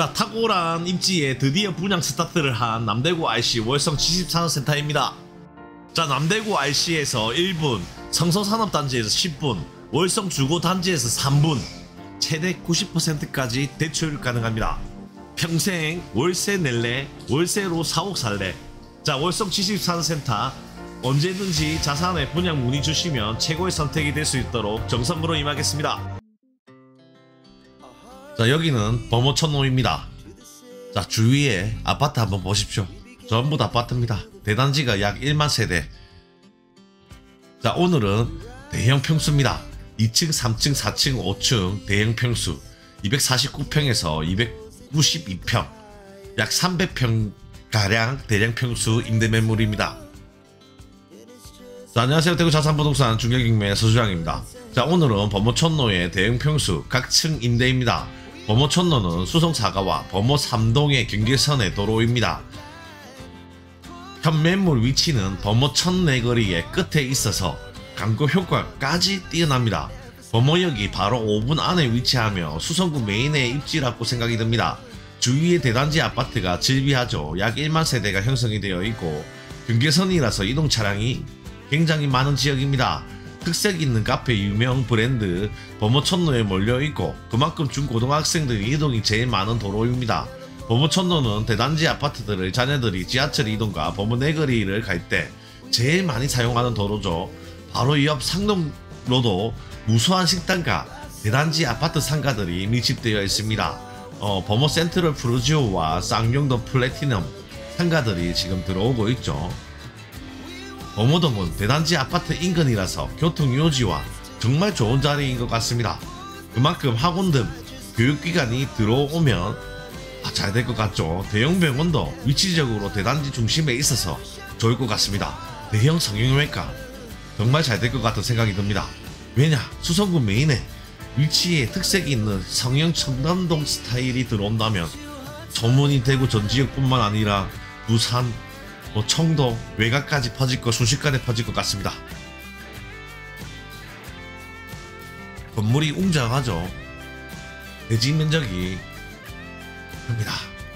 자, 탁월한 입지에 드디어 분양 스타트를 한 남대구 RC 월성 74센터입니다. 자, 남대구 RC에서 1분, 성서산업단지에서 10분, 월성 주거단지에서 3분, 최대 90%까지 대출 가능합니다. 평생 월세 낼래, 월세로 4억 살래. 자, 월성 74센터 언제든지 자산의 분양 문의 주시면 최고의 선택이 될 수 있도록 정성으로 임하겠습니다. 자, 여기는 범어천로입니다. 자, 주위에 아파트 한번 보십시오. 전부 다 아파트입니다. 대단지가 약 1만 세대. 자, 오늘은 대형 평수입니다. 2층, 3층, 4층, 5층 대형 평수 249평에서 292평, 약 300평 가량 대량 평수 임대 매물입니다. 자, 안녕하세요. 대구 자산부동산 중개경매 서주장입니다. 자, 오늘은 범어천로의 대형 평수 각층 임대입니다. 범어천로는 수성 4가와 범어 3동의 경계선의 도로입니다. 현 매물 위치는 범어천 내거리의 끝에 있어서 광고 효과까지 뛰어납니다. 범어역이 바로 5분 안에 위치하며 수성구 메인의 입지라고 생각이 듭니다. 주위에 대단지 아파트가 즐비하죠. 약 1만 세대가 형성이 되어 있고 경계선이라서 이동 차량이 굉장히 많은 지역입니다. 특색 있는 카페 유명 브랜드 범어천로에 몰려있고 그만큼 중고등학생들의 이동이 제일 많은 도로입니다. 범어천로는 대단지 아파트들의 자녀들이 지하철 이동과 범어 내거리를 갈 때 제일 많이 사용하는 도로죠. 바로 옆 상동로도 무수한 식당과 대단지 아파트 상가들이 밀집되어 있습니다. 범어 센트럴 프루지오와 쌍용도 플래티넘 상가들이 지금 들어오고 있죠. 범어동은 대단지 아파트 인근이라서 교통요지와 정말 좋은 자리인 것 같습니다. 그만큼 학원 등 교육기관이 들어오면 잘 될 것 같죠. 대형 병원도 위치적으로 대단지 중심에 있어서 좋을 것 같습니다. 대형 성형외과 정말 잘 될 것 같은 생각이 듭니다. 왜냐? 수성구 메인에 위치에 특색이 있는 성형 청담동 스타일이 들어온다면 소문이 대구 전 지역뿐만 아니라 부산, 청도, 외곽까지 퍼질 것, 순식간에 퍼질 것 같습니다. 건물이 웅장하죠. 대지 면적이 큽니다.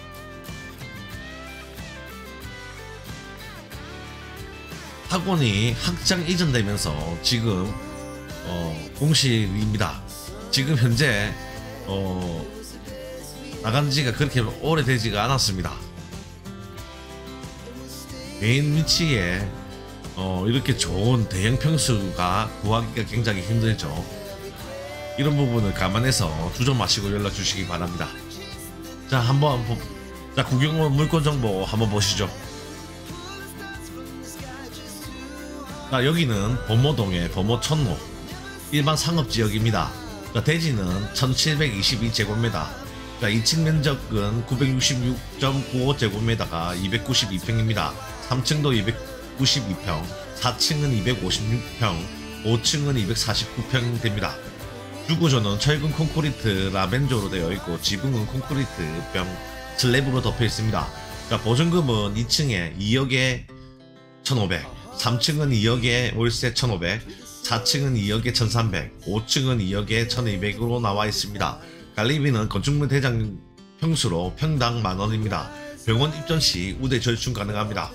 학원이 확장 이전되면서 지금 공실입니다. 지금 현재 나간 지가 그렇게 오래되지가 않았습니다. 메인 위치에 이렇게 좋은 대형 평수가 구하기가 굉장히 힘들죠. 이런 부분을 감안해서 주저 마시고 연락 주시기 바랍니다. 자, 한번 구경원 물건 정보 한번 보시죠. 자, 여기는 범어동의 범어천로 일반 상업지역입니다. 자, 대지는 1722제곱미터, 자, 2층 면적은 966.95제곱미터가 292평입니다. 3층도 292평, 4층은 256평, 5층은 249평 됩니다. 주구조는 철근 콘크리트 라벤조로 되어 있고 지붕은 콘크리트병 슬랩으로 덮여 있습니다. 자, 보증금은 2층에 2억에 1,500, 3층은 2억에 월세 1,500, 4층은 2억에 1,300, 5층은 2억에 1,200으로 나와 있습니다. 관리비는 건축물 대장 평수로 평당 만원입니다. 병원 입점 시 우대 절충 가능합니다.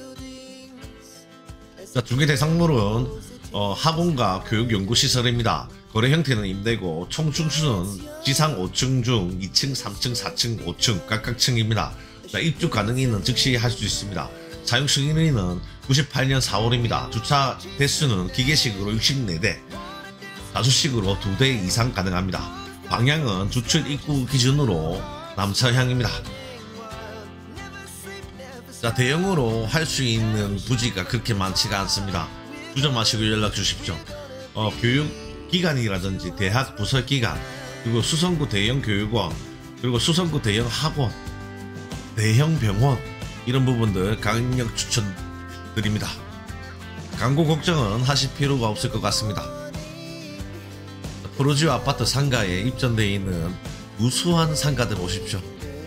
자, 중개 대상물은 학원과 교육연구시설입니다. 거래 형태는 임대고 총 층수는 지상 5층 중 2층, 3층, 4층, 5층 각각 층입니다. 자, 입주 가능인은 즉시 할 수 있습니다. 사용 승인일은 98년 4월입니다. 주차 대수는 기계식으로 64대, 다수식으로 2대 이상 가능합니다. 방향은 주출 입구 기준으로 남서향입니다. 자, 대형으로 할 수 있는 부지가 그렇게 많지가 않습니다. 주저 마시고 연락 주십시오. 교육기관이라든지 대학 부설기관, 그리고 수성구 대형 교육원, 그리고 수성구 대형 학원, 대형 병원, 이런 부분들 강력 추천드립니다. 광고 걱정은 하실 필요가 없을 것 같습니다. 프로지오 아파트 상가에 입점되어 있는 우수한 상가들 보십시오.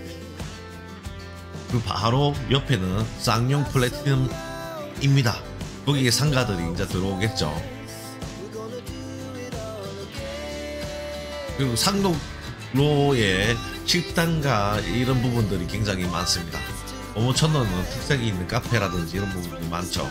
그 바로 옆에는 쌍용 플래티넘입니다. 거기에 상가들이 이제 들어오겠죠. 그리고 상록로에 식당가 이런 부분들이 굉장히 많습니다. 범어천로는 특색이 있는 카페라든지 이런 부분들이 많죠.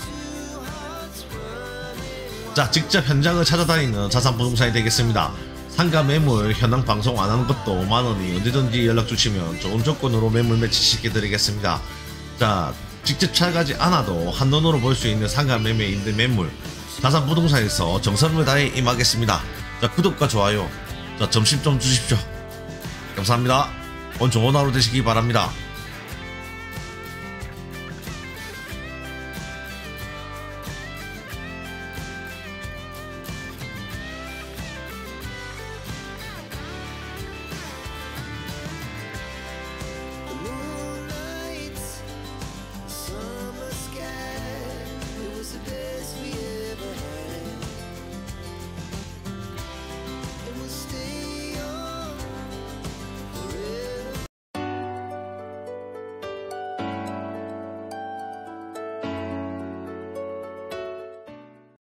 자, 직접 현장을 찾아다니는 자산부동산이 되겠습니다. 상가 매물 현황 방송 안 하는 것도 만원이 언제든지 연락 주시면 좋은 조건으로 매물 매치시켜 드리겠습니다. 자, 직접 찾아가지 않아도 한눈으로 볼 수 있는 상가 매매 임대 매물 자산부동산에서 정성을 다해 임하겠습니다. 자, 구독과 좋아요, 자, 점심 좀 주십시오. 감사합니다. 오늘 좋은 하루 되시기 바랍니다.